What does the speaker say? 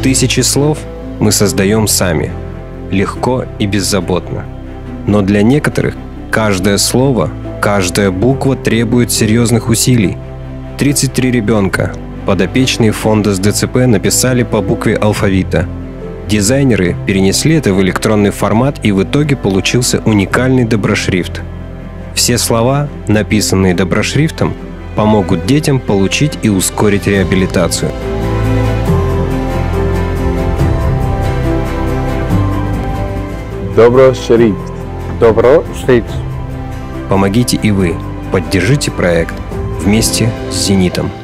Тысячи слов мы создаем сами, легко и беззаботно. Но для некоторых каждое слово, каждая буква требует серьезных усилий. 33 ребенка, подопечные фонда СДЦП, написали по букве алфавита. Дизайнеры перенесли это в электронный формат, и в итоге получился уникальный доброшрифт. Все слова, написанные доброшрифтом, помогут детям получить и ускорить реабилитацию. Доброшрифт. Доброшрифт. Помогите и вы. Поддержите проект вместе с «Зенитом».